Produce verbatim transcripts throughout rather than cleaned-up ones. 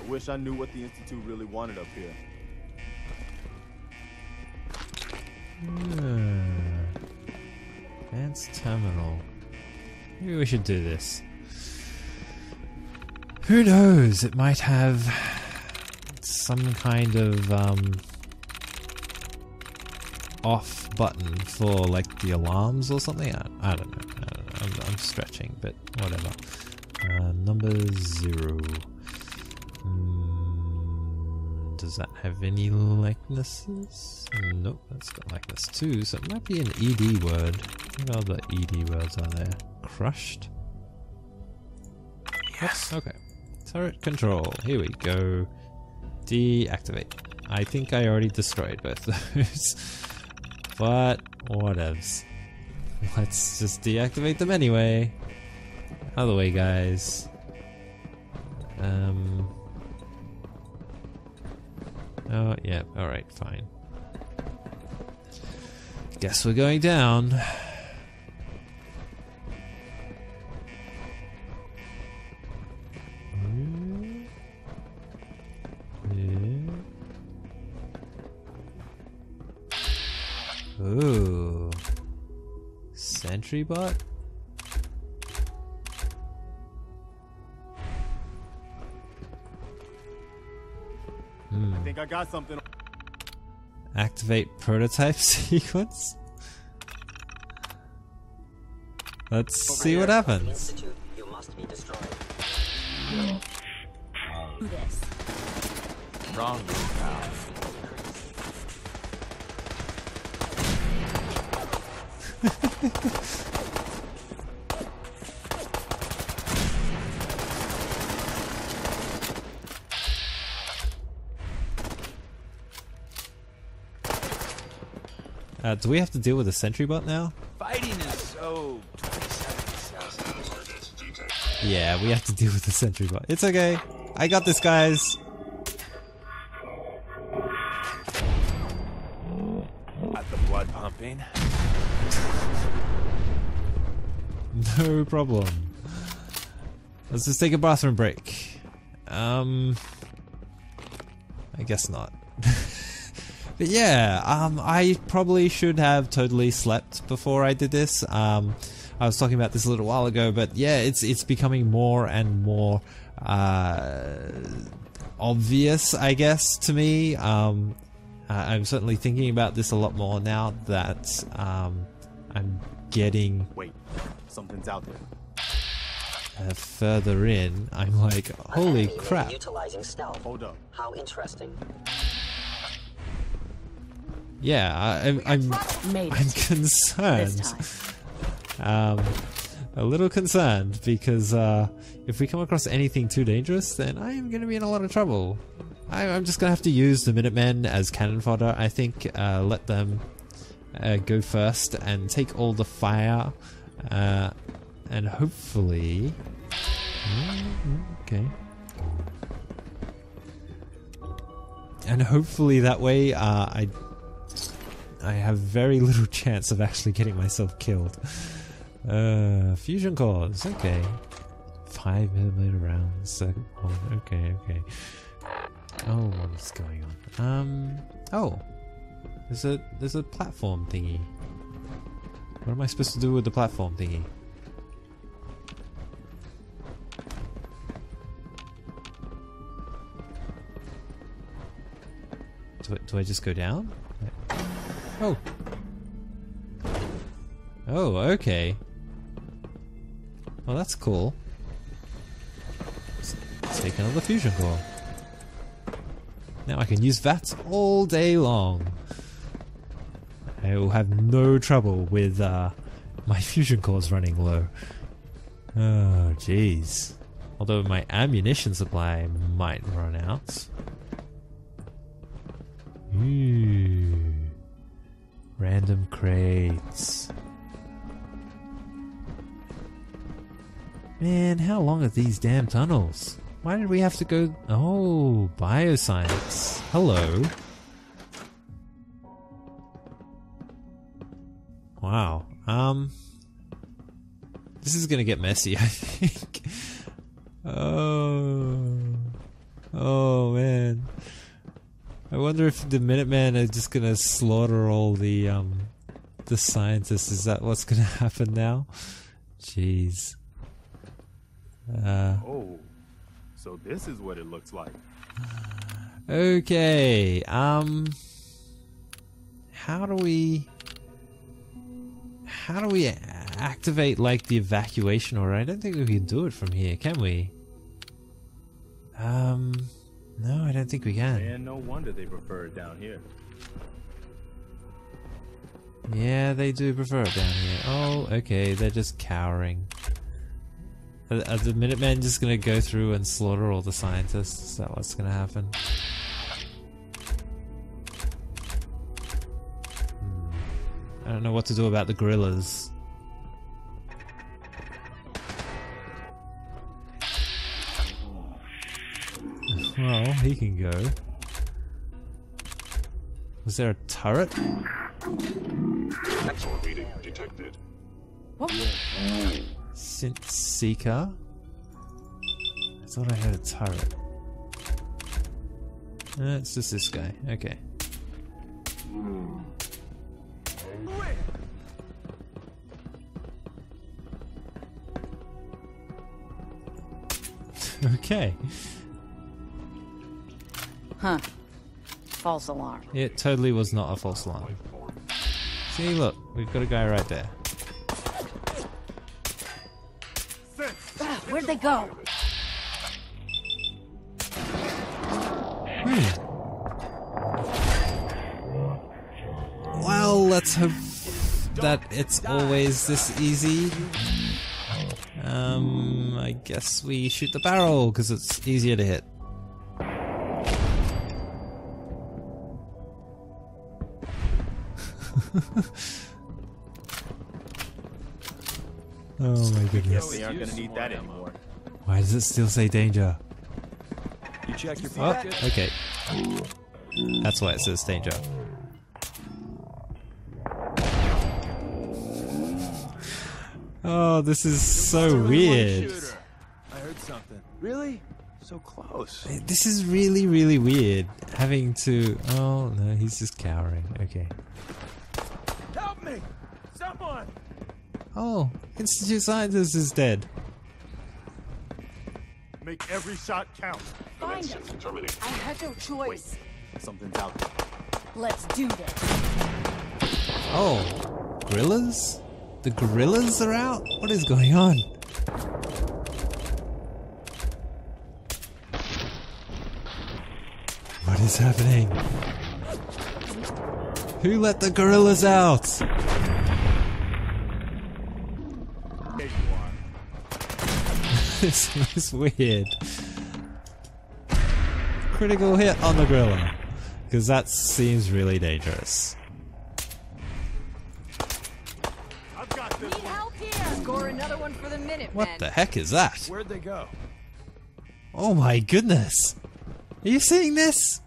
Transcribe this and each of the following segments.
I wish I knew what the Institute really wanted up here. Uh, advanced terminal. Maybe we should do this. Who knows? It might have some kind of um, off button for like the alarms or something. I, I don't know. I don't know. I'm, I'm stretching, but whatever. Uh, number zero. Mm, does that have any likenesses? Nope, that's got likeness too. So it might be an E D word. What other E D words are there? Crushed. Yes. Okay. Turret control. Here we go. Deactivate. I think I already destroyed both those. But whatevs. Let's just deactivate them anyway. Out of the way, guys. Um. Oh, yeah. Alright, fine. Guess we're going down. Ooh. Sentry bot? Hmm. I think I got something. Activate prototype sequence? Let's Over see here what at the happens. Institute, you must be destroyed. Do this. Wrong now. Uh, do we have to deal with a sentry bot now? Fighting is so. Yeah, we have to deal with the sentry bot. It's okay. I got this, guys. Got the blood pumping. No problem. Let's just take a bathroom break. Um, I guess not. But yeah, um, I probably should have totally slept before I did this. Um, I was talking about this a little while ago, but yeah, it's it's becoming more and more uh, obvious, I guess, to me. Um, I'm certainly thinking about this a lot more now that um, I'm getting Wait, something's out there. uh, further in. I'm like, holy Enemy crap! Utilizing stealth. Hold up. How interesting. Yeah, I, I'm I'm Made I'm it. concerned. This time. Um, a little concerned because uh, if we come across anything too dangerous, then I am going to be in a lot of trouble. I, I'm just going to have to use the Minutemen as cannon fodder. I think uh, let them uh, go first and take all the fire, uh, and hopefully, mm, okay, and hopefully that way uh, I. I have very little chance of actually getting myself killed. Uh, fusion cores, okay. Five millimeter rounds, second point, okay, okay. Oh, what is going on? Um, oh, there's a there's a platform thingy. What am I supposed to do with the platform thingy? Do I, do I just go down? Oh. Oh, okay. Well, that's cool. Let's take another fusion core. Now I can use V A Ts all day long. I will have no trouble with uh, my fusion cores running low. Oh, jeez. Although my ammunition supply might run out. Ooh. Random crates. Man, how long are these damn tunnels? Why did we have to go... Oh, Bioscience. Hello. Wow. Um... This is gonna get messy, I think. Oh... Oh... wonder if the Minutemen are just gonna slaughter all the um the scientists. Is that what's gonna happen now? Jeez. Uh, Oh, so this is what it looks like. okay. Um. How do we? How do we activate like the evacuation order? I don't think we can do it from here, can we? Um. No, I don't think we can. And no wonder they prefer it down here. Yeah, they do prefer it down here. Oh, okay, they're just cowering. Are, are the Minutemen just gonna go through and slaughter all the scientists? Is that what's gonna happen? Hmm. I don't know what to do about the gorillas. Well, he can go. Was there a turret? Sensor reading detected. What? Synth Seeker? I thought I heard a turret. Uh, it's just this guy. Okay. Okay. Huh. False alarm. It totally was not a false alarm. See, look, we've got a guy right there. Ah, where'd they go? Hmm. Well, let's hope that it's always this easy. Um, I guess we shoot the barrel because it's easier to hit. Oh my goodness. They aren't gonna need that anymore. Why does it still say danger? You check your Oh, pocket. okay. That's why it says danger. Oh, this is so weird. I heard something. Really? So close. This is really, really weird. Having to... Oh, no, he's just cowering. Okay. Help me! Someone! Oh, Institute Scientist is dead. Make every shot count. Find them. System terminated. I had no choice. Something's out there. Let's do this. Oh, gorillas? The gorillas are out? What is going on? What is happening? Who let the gorillas out? There you are. This is weird. Critical hit on the gorilla. Because that seems really dangerous. I've got this Need one. help here. Score another one for the minute, What man. the heck is that? Where'd they go? Oh my goodness! Are you seeing this?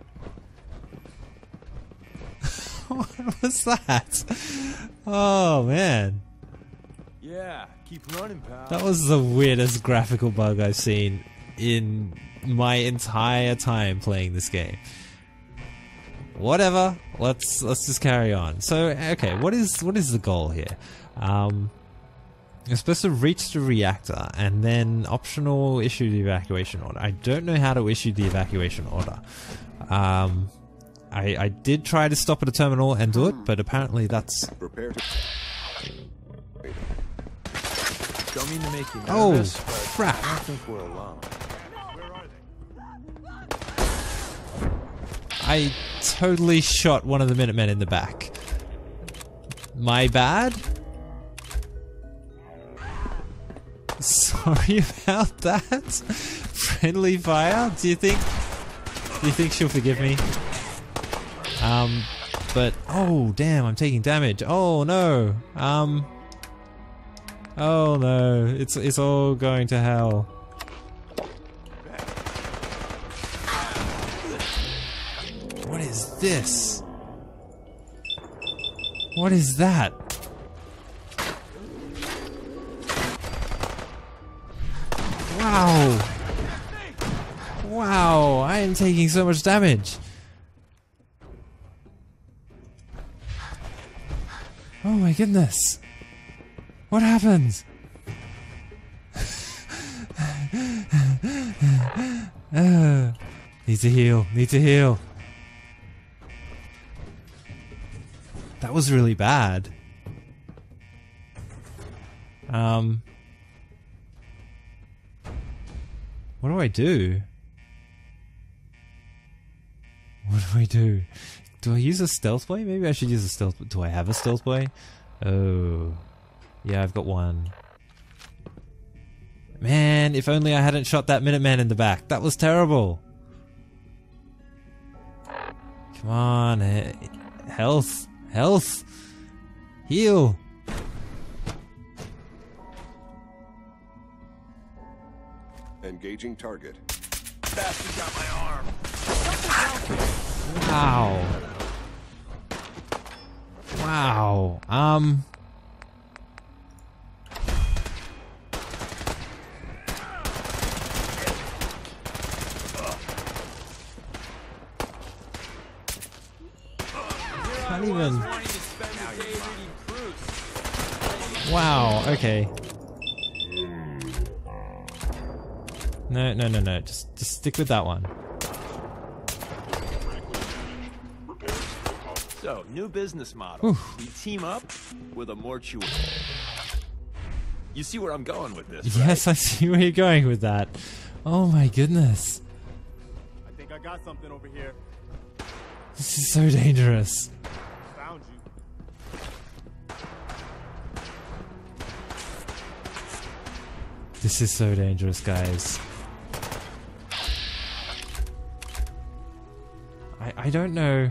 What was that? Oh man. Yeah, keep running, pal. That was the weirdest graphical bug I've seen in my entire time playing this game. Whatever. Let's let's just carry on. So okay, what is what is the goal here? Um, you're supposed to reach the reactor and then optional issue the evacuation order. I don't know how to issue the evacuation order. Um, I I did try to stop at a terminal and do it, but apparently that's Prepare to. Don't mean to make you oh nervous, but crap. I don't think we're alone. Where are they? I totally shot one of the Minutemen in the back. My bad? Sorry about that. Friendly fire? Do you think Do you think she'll forgive me? Um but oh damn, I'm taking damage. Oh no. Um Oh no. It's it's all going to hell. What is this? What is that? Wow! Wow, I am taking so much damage. Oh my goodness. What happened? uh, need to heal. Need to heal. That was really bad. Um. What do I do? What do I do? Do I use a stealth play? Maybe I should use a stealth. Do I have a stealth play? Oh. Yeah, I've got one. Man, if only I hadn't shot that Minuteman in the back. That was terrible. Come on. eh, Health. Health. Heal. Engaging target. Bastard got my arm. Wow. Wow. Um. Can't even. Wow. Okay. No, no, no, no. Just, just stick with that one. So, new business model. Oof. We team up with a mortuary. You see where I'm going with this, Yes, right? I see where you're going with that. Oh my goodness. I think I got something over here. This is so dangerous. Found you. This is so dangerous, guys. I, I don't know.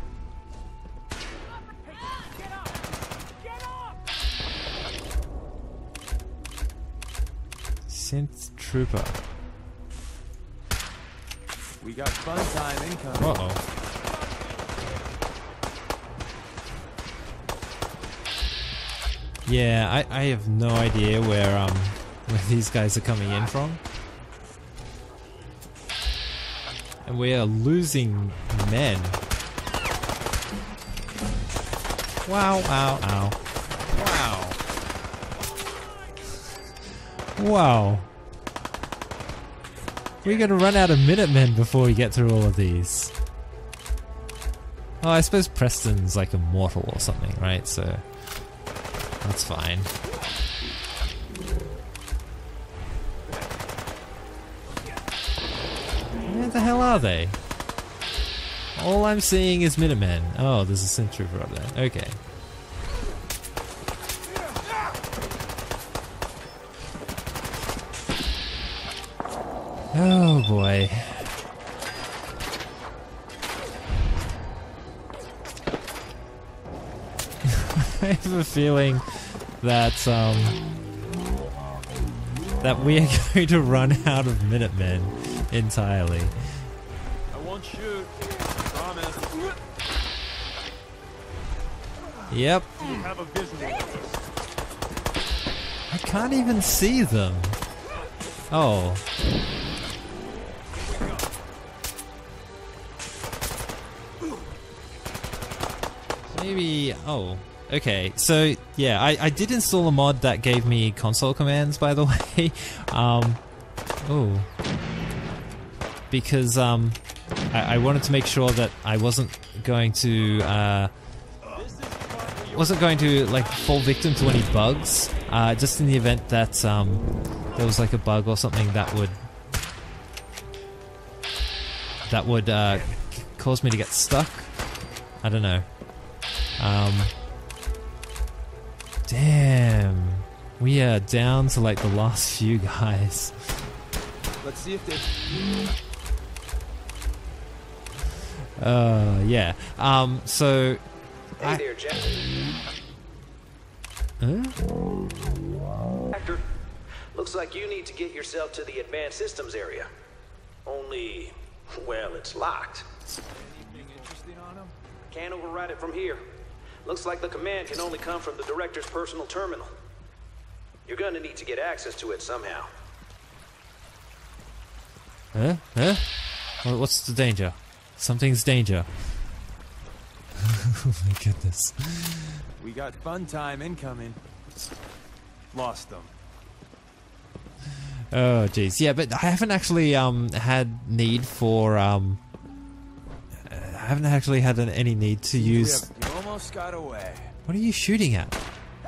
Synth Trooper. We got fun time incoming. Uh oh. Yeah, I, I have no idea where um where these guys are coming in from. And we are losing men. Wow, ow, ow. Wow. Wow. We're gonna run out of Minutemen before we get through all of these. Oh, I suppose Preston's like immortal or something, right? So that's fine. Where the hell are they? All I'm seeing is Minutemen. Oh, there's a synth trooper up there. Okay. Oh boy. I have a feeling that um that we are going to run out of Minutemen entirely. I won't shoot. Promise. Yep. You have a visual of this. I can't even see them. Oh. Maybe, oh, okay. So, yeah, I, I did install a mod that gave me console commands, by the way. um, oh. Because, um, I, I wanted to make sure that I wasn't going to, uh, wasn't going to, like, fall victim to any bugs. Uh, just in the event that, um, there was, like, a bug or something that would, that would, uh, cause me to get stuck. I don't know. Um, damn, we are down to like the last few guys. Let's see if they. Uh, yeah. Um, so. Hey I, there, Jack. huh? Reactor. Looks like you need to get yourself to the advanced systems area. Only, well, it's locked. Anything interesting on them? Can't override it from here. Looks like the command can only come from the director's personal terminal. You're gonna need to get access to it somehow. Huh? Huh? Well, what's the danger? Something's danger. Oh my goodness. We got fun time incoming. Lost them. Oh jeez, yeah, but I haven't actually um had need for um. I haven't actually had an, any need to use. You almost got away. What are you shooting at?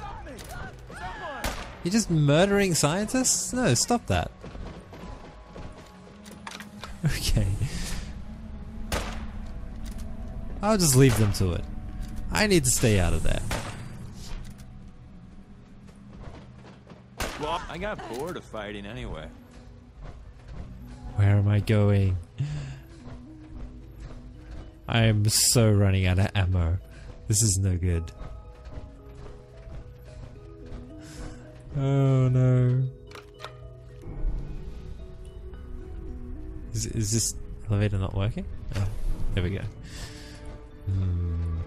You're just murdering scientists? No, stop that. Okay. I'll just leave them to it. I need to stay out of there. Well, I got bored of fighting anyway. Where am I going? I am so running out of ammo. This is no good. Oh no. Is, is this elevator not working? Oh, there we go. Hmm.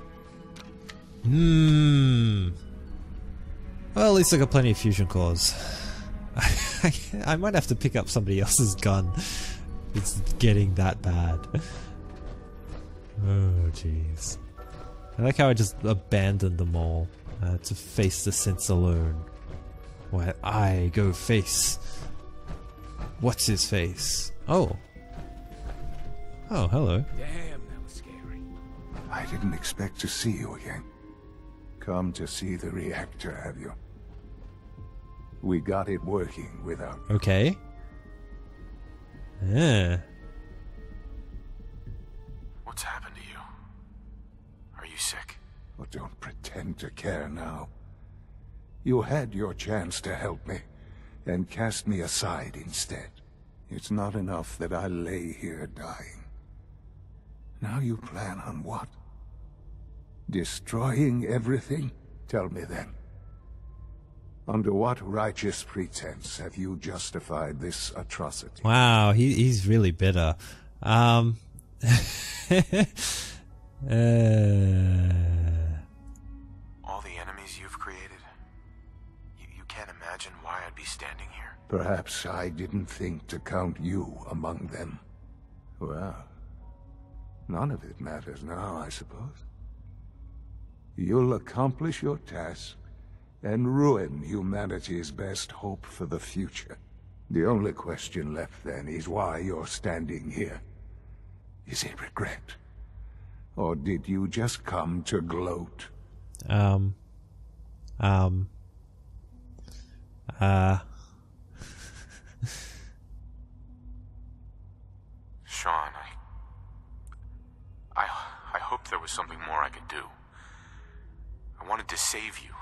Hmm. Well, at least I got plenty of fusion cores. I, I might have to pick up somebody else's gun. It's getting that bad. Oh, jeez. I like how I just abandoned them all uh, to face the sense alone. While I go face. What's his face? Oh. Oh, hello. Damn, that was scary. I didn't expect to see you again. Come to see the reactor, have you? We got it working without... Okay. Yeah. What's happened to you? Are you sick? Well, don't pretend to care now. You had your chance to help me, and cast me aside instead. It's not enough that I lay here dying. Now you plan on what? Destroying everything? Tell me then. Under what righteous pretense have you justified this atrocity? Wow, he, he's really bitter. Um... uh... All the enemies you've created? You, you can't imagine why I'd be standing here. Perhaps I didn't think to count you among them. Well, none of it matters now, I suppose. You'll accomplish your task and ruin humanity's best hope for the future. The only question left then is why you're standing here. Is it regret? Or did you just come to gloat? Um... Um... Uh... Sean, I... I... I hoped there was something more I could do. I wanted to save you.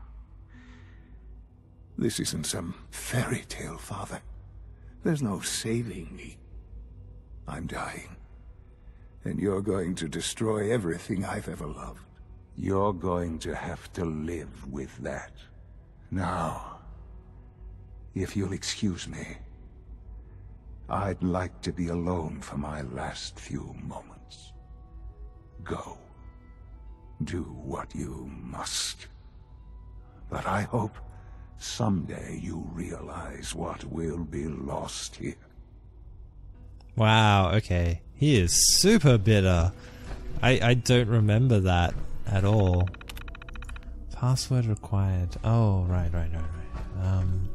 This isn't some fairy tale, Father. There's no saving me. I'm dying. And you're going to destroy everything I've ever loved. You're going to have to live with that. Now, if you'll excuse me, I'd like to be alone for my last few moments. Go. Do what you must. But I hope someday you realize what will be lost here. Wow, okay. He is super bitter. I, I don't remember that at all. Password required. Oh, right, right, right, right. Um...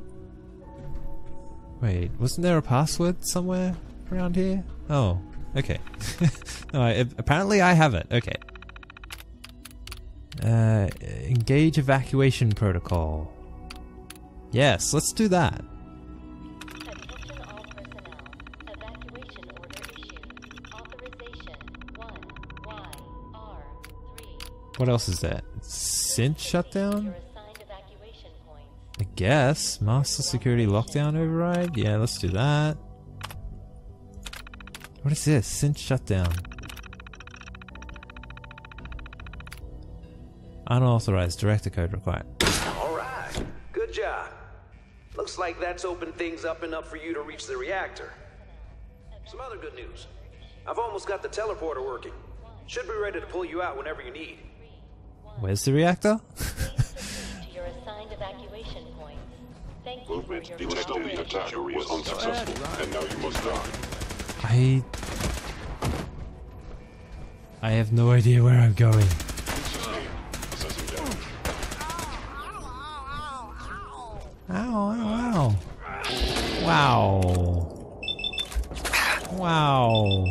Wait, wasn't there a password somewhere around here? Oh, okay. No, I, apparently I have it. Okay. Uh, engage evacuation protocol. Yes, let's do that. Attention all personnel. Evacuation order issued. Authorization one Y R three. What else is that? Synth shutdown? Your assigned evacuation points. I guess. Master security lockdown override? Yeah, let's do that. What is this? Synth shutdown. Unauthorized director code required. All right. Good job. Looks like that's opened things up enough for you to reach the reactor. Some other good news. I've almost got the teleporter working. Should be ready to pull you out whenever you need. Where's the reactor? To your assigned evacuation points. Thank you for your cooperation. was unsuccessful, and now you must die. I... I have no idea where I'm going. Wow.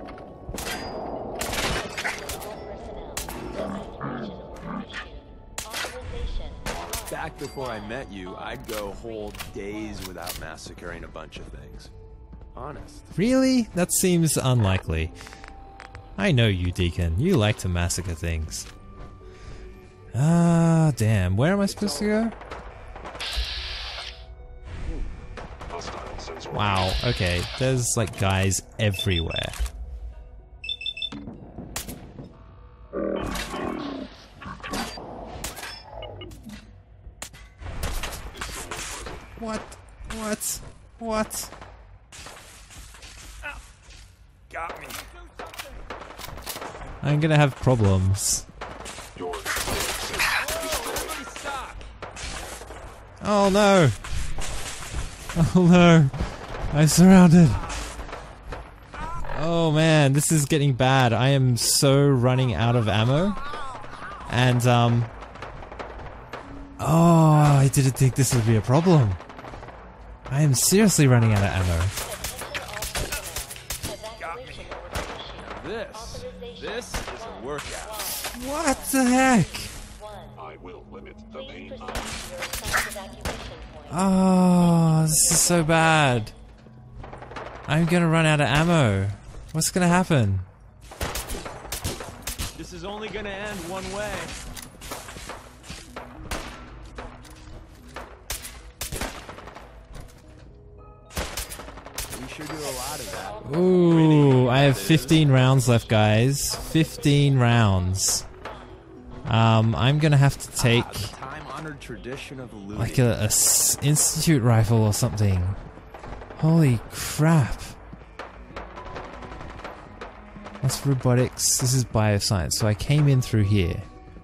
Back before I met you, I'd go whole days without massacring a bunch of things. Honest. Really? That seems unlikely. I know you, Deacon. You like to massacre things. Ah, damn. Where am I supposed to go? Wow, okay. There's like guys everywhere. What? What? What? Got me. I'm gonna have problems. Oh no! Oh no! I'm surrounded! Oh man, this is getting bad. I am so running out of ammo. And um... oh, I didn't think this would be a problem. I am seriously running out of ammo. This, this is a workout. What the heck? I will limit the pain. Oh, this is so bad. I'm gonna run out of ammo. What's gonna happen? This is only gonna end one way. We sure do a lot of that. Ooh, I have fifteen rounds left, guys. fifteen rounds. Um, I'm gonna have to take Time-honored tradition of looting. like a, a s- institute rifle or something. Holy crap. That's robotics. This is bioscience. So I came in through here.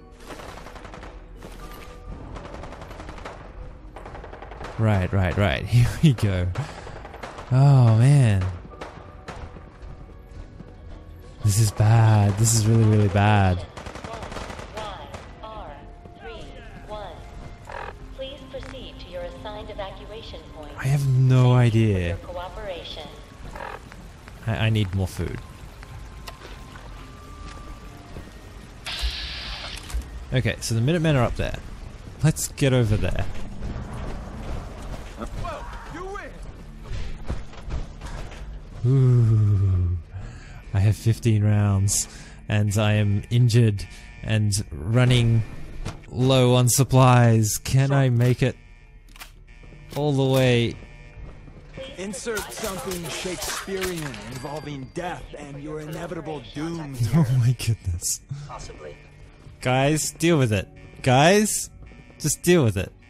Right, right, right. Here we go. Oh man. This is bad. This is really, really bad. Please proceed to your assigned evacuation point. I have no Thank you for idea. your cooperation. I, I need more food. Okay, so the Minutemen are up there. Let's get over there. Ooh. I have fifteen rounds, and I am injured and running low on supplies. Can I make it all the way? Insert something Shakespearean involving death and your inevitable doom here. Oh my goodness. Possibly. Guys, deal with it. Guys, just deal with it.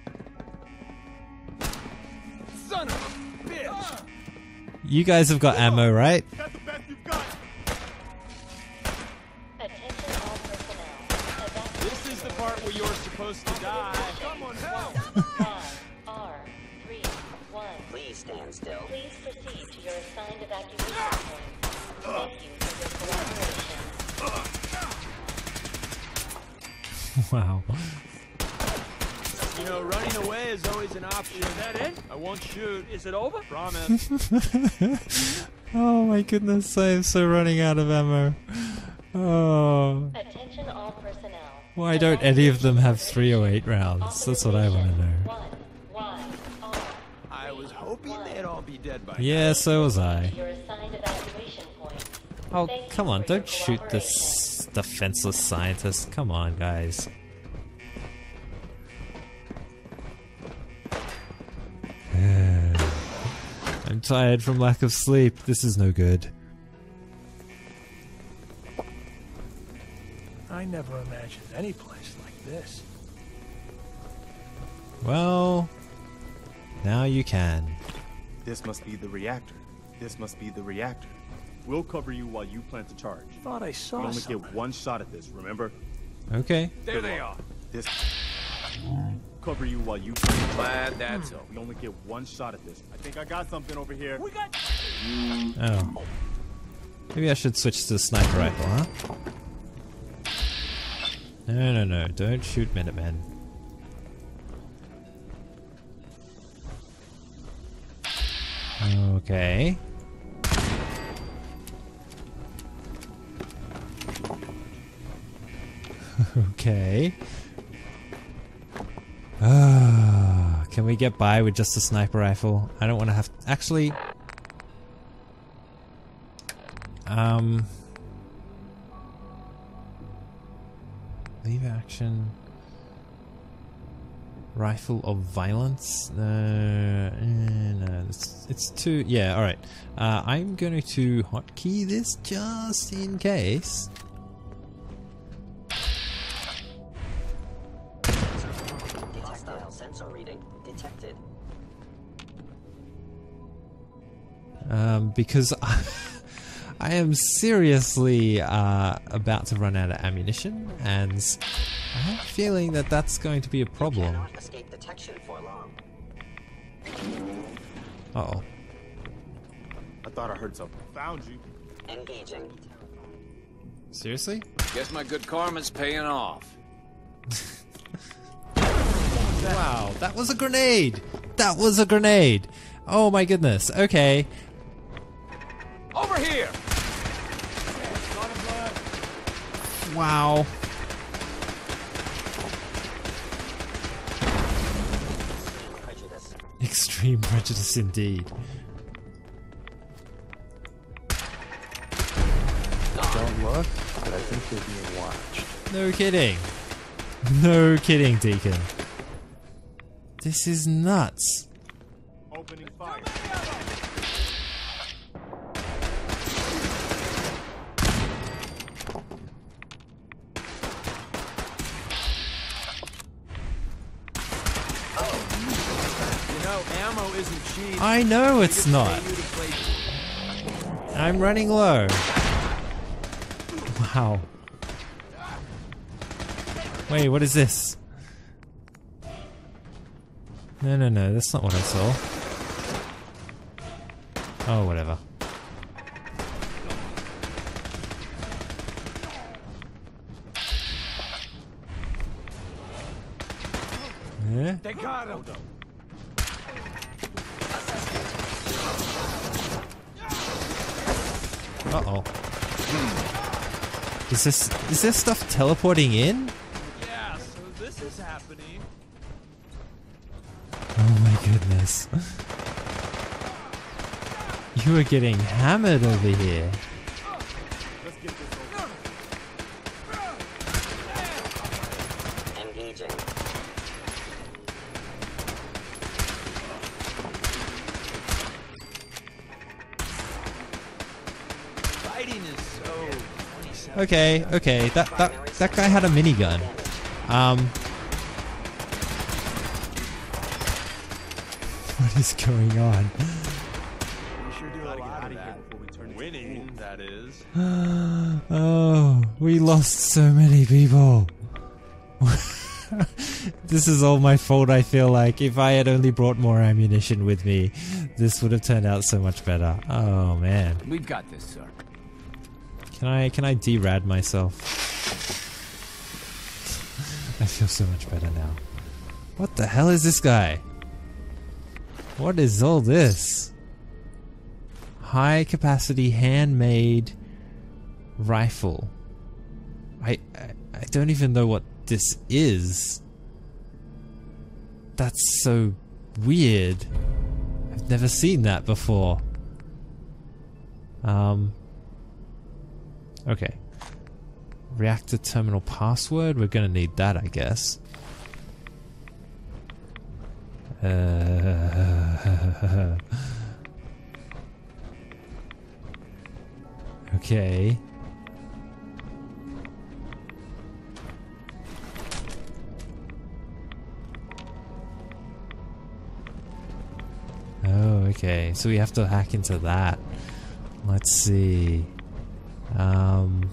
Son of a bitch! You guys have got ammo, right? Got the best you've got. Attention all personnel. This is the part where you're supposed to die. Someone help! R three one. Please stand still. Please proceed to your assigned evacuation point. Thank you for your cooperation. Wow. You know, running away is always an option. Is that it? I won't shoot. Is it over? Promise. Oh my goodness, I am so running out of ammo. Oh. Attention all personnel. Why don't any of them have three oh eight rounds? That's what I want to know. One, one, R. I was hoping they'd all be dead by Yeah, so was I. Your assigned evacuation point. Oh, Thank come you on, for your don't shoot cooperation. this defenseless scientist. Come on, guys. I'm tired from lack of sleep. This is no good. I never imagined any place like this. Well, now you can. This must be the reactor. This must be the reactor. We'll cover you while you plant the charge. Thought I saw We only something. get one shot at this, remember? Okay. There they are. This cover you while you plant the charge. Glad that's over. We only get one shot at this. I think I got something over here. We got Oh. Maybe I should switch to the sniper rifle, huh? No, no, no. Don't shoot Minutemen. Okay. Okay. Ah, can we get by with just a sniper rifle? I don't want to have... Actually... Um... Leave action... Rifle of violence? Uh, eh, no, it's, it's too... Yeah, alright. Uh, I'm going to hotkey this just in case. Hostile sensor reading detected. Um, because I, I am seriously uh, about to run out of ammunition, and I have a feeling that that's going to be a problem. Cannot escape detection for long. Uh oh. I thought I heard something. Found you. Engaging. Seriously? Guess my good karma's paying off. Wow, that was a grenade! That was a grenade! Oh my goodness, okay. Over here! Wow. Prejudice. Extreme prejudice indeed. Don't look, but I think they're being watched. No kidding. No kidding, Deacon. This is nuts. Opening fire. You know, ammo isn't cheap. I know We it's just not. pay you to play- I'm running low. Wow. Wait, what is this? No, no, no, that's not what I saw. Oh, whatever. Yeah? They got him. Uh-oh. Is this is this stuff teleporting in? Yeah, so this is happening. Oh my goodness. You are getting hammered over here. Let's get this over. Engaging. Fighting is so twenty-seven. Okay, okay. That that that guy had a minigun. Um What is going on? We sure do a lot of that. Before we turn into Winning, that is. Oh, we lost so many people. This is all my fault, I feel like. If I had only brought more ammunition with me, this would have turned out so much better. Oh man. We've got this, sir. Can I can I derad myself? I feel so much better now. What the hell is this guy? What is all this? High capacity handmade rifle. I, I I don't even know what this is. That's so weird. I've never seen that before. Um Okay. Reactor terminal password. We're gonna need that, I guess. Uh, okay. Oh, okay. So we have to hack into that. Let's see. Um,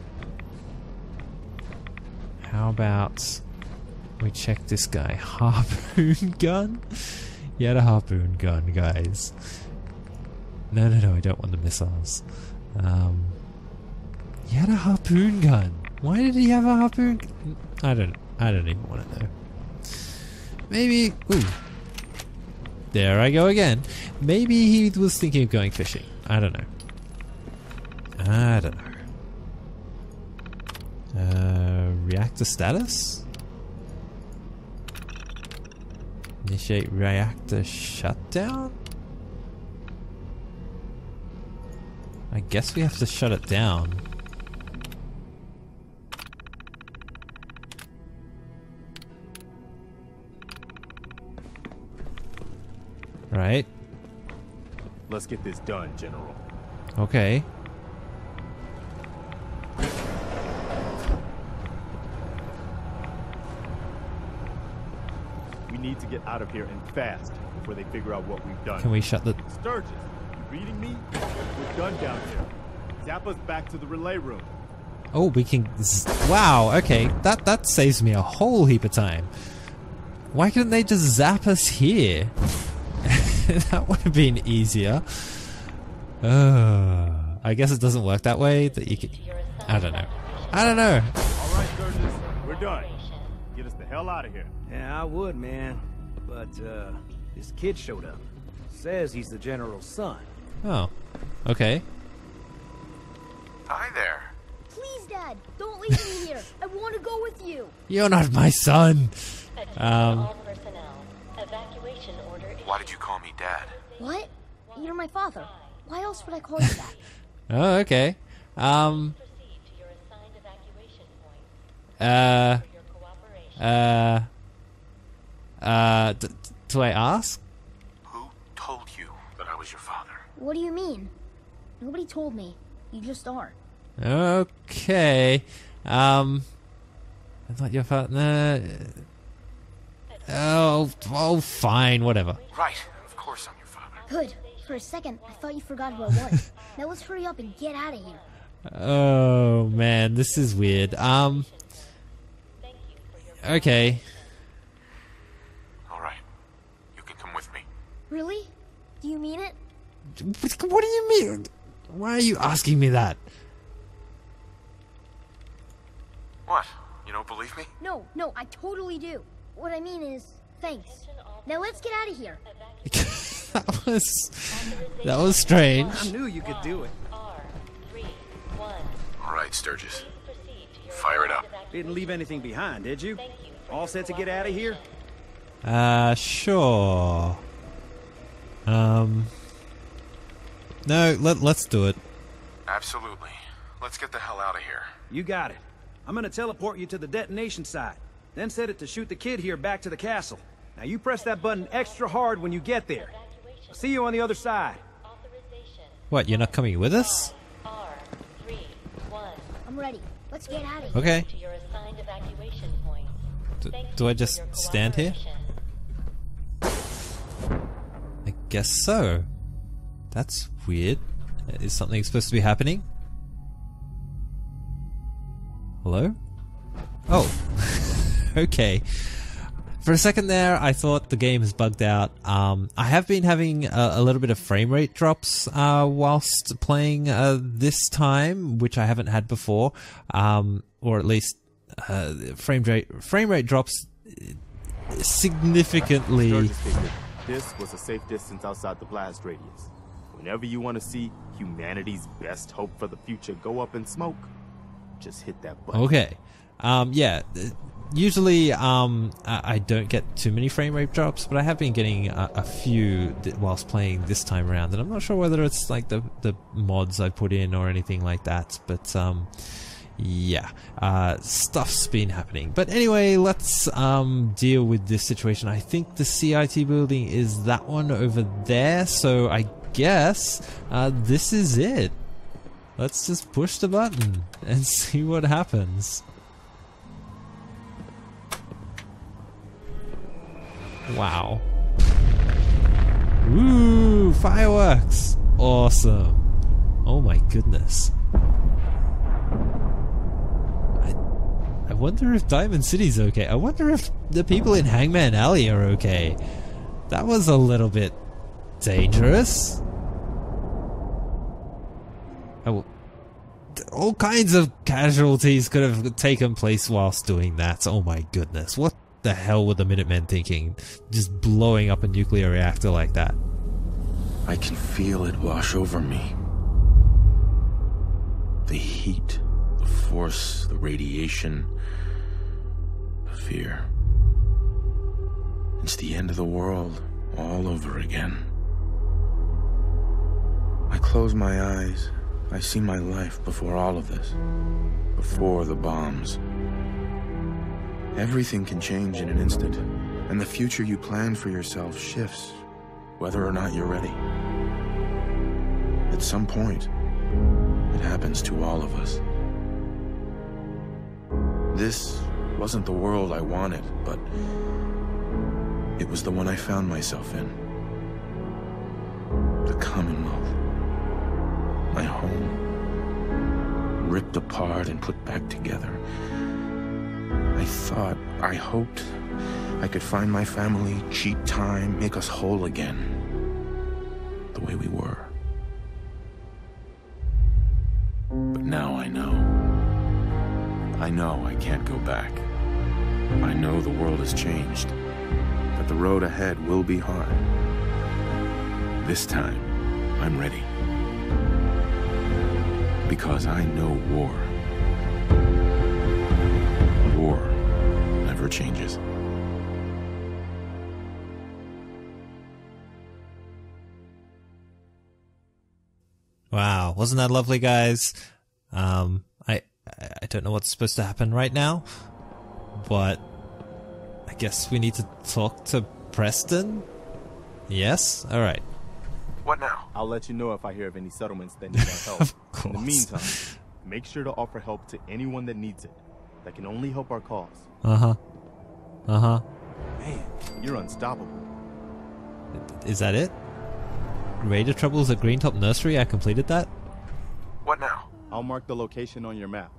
how about we check this guy? Harpoon gun? He had a harpoon gun, guys. No, no, no, I don't want the missiles. Um, he had a harpoon gun. Why did he have a harpoon gun? I don't, I don't even want to know. Maybe, ooh. There I go again. Maybe he was thinking of going fishing. I don't know. I don't know. Uh, reactor status? Initiate reactor shutdown? I guess we have to shut it down. Right. Let's get this done, General. Okay. We need to get out of here and fast before they figure out what we've done. Can we shut the... Sturgis, you reading me? We're done down here. Zap us back to the relay room. Oh, we can... z- Wow, okay. That, that saves me a whole heap of time. Why couldn't they just zap us here? That would have been easier. Uh, I guess it doesn't work that way. That you can... I don't know. I don't know. All right, Sturgis, we're done. Get us the hell out of here. Yeah, I would, man. But, uh, this kid showed up. Says he's the General's son. Oh. Okay. Hi there. Please, Dad, don't leave me here. I want to go with you. You're not my son. Um... Evacuation order issued. Why did you call me Dad? What? You're my father. Why else would I call you that? Oh, okay. Um... Proceed to your assigned evacuation point. Uh... Uh... Uh... D do I ask? Who told you that I was your father? What do you mean? Nobody told me. You just are. Okay. Um... I thought your father... Oh, oh, fine, whatever. Right, of course I'm your father. Good. For a second, I thought you forgot who I was. Now let's hurry up and get out of here. Oh, man, this is weird. Um... Okay. Alright, you can come with me. Really? Do you mean it? What do you mean? Why are you asking me that? What? You don't believe me? No, no, I totally do. What I mean is, thanks. Now let's get out of here. That was... That was strange. I knew you could do it. Alright, Sturgis. Fire it up. Didn't leave anything behind, did you? All set to get out of here? Uh, sure. Um... No, let, let's do it. Absolutely. Let's get the hell out of here. You got it. I'm gonna teleport you to the detonation site. Then set it to shoot the kid here back to the castle. Now you press that button extra hard when you get there. I'll see you on the other side. What, you're not coming with us? I'm ready. Let's get out of here. Okay. To your assigned evacuation point. D Thank do you I for just your stand here? I guess so. That's weird. Is something supposed to be happening? Hello? Oh. Okay. For a second there, I thought the game has bugged out. Um, I have been having a, a little bit of frame rate drops uh, whilst playing uh, this time, which I haven't had before, um, or at least uh, frame rate frame rate drops significantly. Sturgis figured this was a safe distance outside the blast radius. Whenever you want to see humanity's best hope for the future go up in smoke, just hit that button. Okay. Um, yeah. Usually, um, I, I don't get too many frame rate drops, but I have been getting a, a few th whilst playing this time around, and I'm not sure whether it's like the the mods I put in or anything like that. But um, yeah, uh, stuff's been happening. But anyway, let's um deal with this situation. I think the C I T building is that one over there, so I guess uh, this is it. Let's just push the button and see what happens. Wow. Ooh, fireworks! Awesome. Oh my goodness. I, I wonder if Diamond City's okay. I wonder if the people in Hangman Alley are okay. That was a little bit dangerous. Oh, all kinds of casualties could have taken place whilst doing that. Oh my goodness. What the hell were the Minutemen thinking? Just blowing up a nuclear reactor like that. I can feel it wash over me. The heat, the force, the radiation, the fear. It's the end of the world all over again. I close my eyes. I see my life before all of this. Before the bombs. Everything can change in an instant, and the future you plan for yourself shifts, whether or not you're ready. At some point, it happens to all of us. This wasn't the world I wanted, but it was the one I found myself in. The Commonwealth. My home. Ripped apart and put back together. I thought, I hoped, I could find my family, cheat time, make us whole again. The way we were. But now I know. I know I can't go back. I know the world has changed. That the road ahead will be hard. This time, I'm ready. Because I know war. War never changes. Wow, wasn't that lovely, guys? Um, I I don't know what's supposed to happen right now, but I guess we need to talk to Preston? Yes? Alright. What now? I'll let you know if I hear of any settlements that need our help. Of course. In the meantime, make sure to offer help to anyone that needs it. That can only help our cause. Uh-huh. Uh-huh. Man, you're unstoppable. Is that it? Raider Troubles at Greentop Nursery? I completed that? What now? I'll mark the location on your map.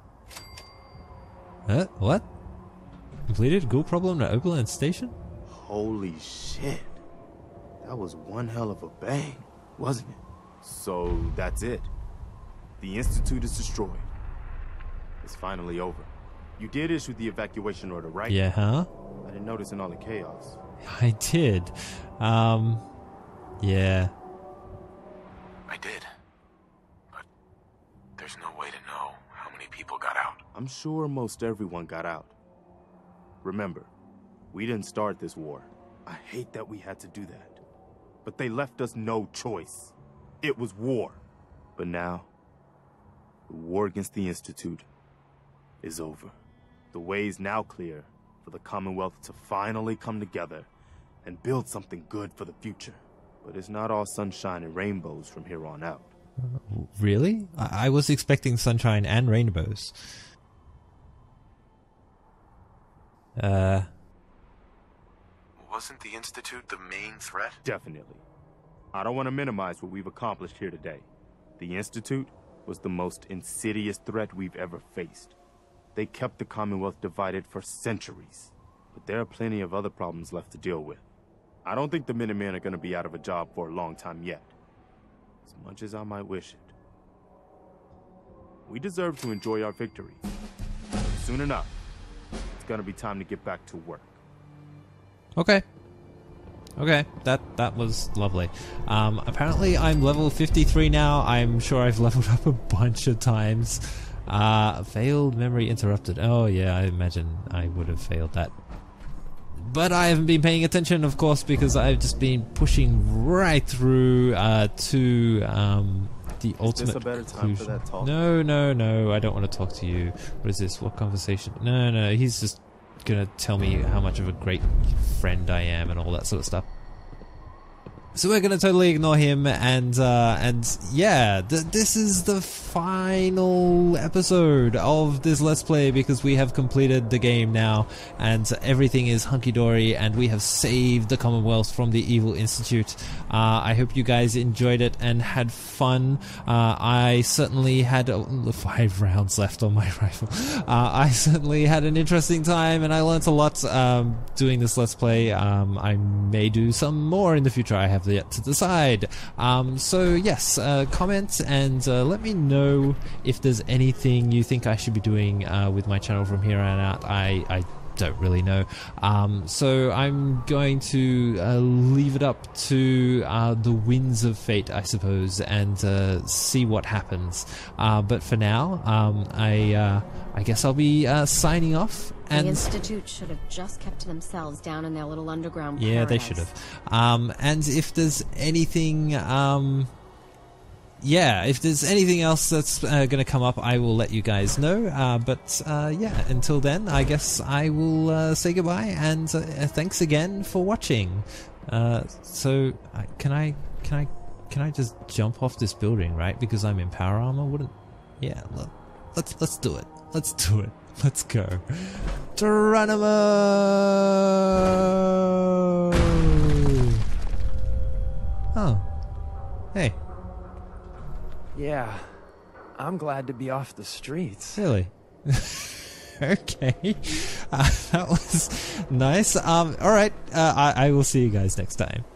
Huh? What? Completed Ghoul Problem at Oberlin Station? Holy shit. That was one hell of a bang, wasn't it? So, that's it. The Institute is destroyed. It's finally over. You did issue the evacuation order, right? Yeah, huh? I didn't notice in all the chaos. I did. Um, yeah. I did. But there's no way to know how many people got out. I'm sure most everyone got out. Remember, we didn't start this war. I hate that we had to do that. But they left us no choice. It was war. But now, the war against the Institute is over. The way is now clear for the Commonwealth to finally come together and build something good for the future. But it's not all sunshine and rainbows from here on out. Really? I, I was expecting sunshine and rainbows. Uh... Wasn't the Institute the main threat? Definitely. I don't want to minimize what we've accomplished here today. The Institute was the most insidious threat we've ever faced. They kept the Commonwealth divided for centuries. But there are plenty of other problems left to deal with. I don't think the Minutemen are going to be out of a job for a long time yet. As much as I might wish it. We deserve to enjoy our victory. Soon enough, it's going to be time to get back to work. Okay. Okay, that that was lovely. Um, apparently I'm level fifty-three now. I'm sure I've leveled up a bunch of times. Uh, failed memory interrupted. Oh yeah, I imagine I would have failed that. But I haven't been paying attention, of course, because I've just been pushing right through uh, to um, the ultimate Is this a better time for that talk? No, no, no, I don't want to talk to you. What is this? What conversation? No, no, he's just gonna tell me how much of a great friend I am and all that sort of stuff. So we're gonna totally ignore him, and uh, and yeah, th this is the final episode of this Let's Play, because we have completed the game now, and everything is hunky-dory, and we have saved the Commonwealth from the Evil Institute. Uh, I hope you guys enjoyed it and had fun. Uh, I certainly had uh, five rounds left on my rifle. Uh, I certainly had an interesting time, and I learnt a lot um, doing this Let's Play. Um, I may do some more in the future. I have yet to decide. Um, so yes, uh, comment and uh, let me know if there's anything you think I should be doing uh, with my channel from here on out. I, I don't really know. Um, so I'm going to uh, leave it up to uh, the winds of fate, I suppose, and uh, see what happens. Uh, but for now, um, I uh, I guess I'll be uh, signing off. And the Institute should have just kept to themselves down in their little underground yeah, paradise. they should have. Um, and if there's anything... Um, Yeah, if there's anything else that's uh, going to come up, I will let you guys know. Uh, but uh, yeah, until then, I guess I will uh, say goodbye, and uh, thanks again for watching. Uh, so, uh, can I, can I, can I just jump off this building, right? Because I'm in power armor. Wouldn't? Yeah, look, let's let's do it. Let's do it. Let's go. Geronimo! Oh, hey. Yeah, I'm glad to be off the streets. Really? Okay. Uh, that was nice. Um, alright, uh, I, I will see you guys next time.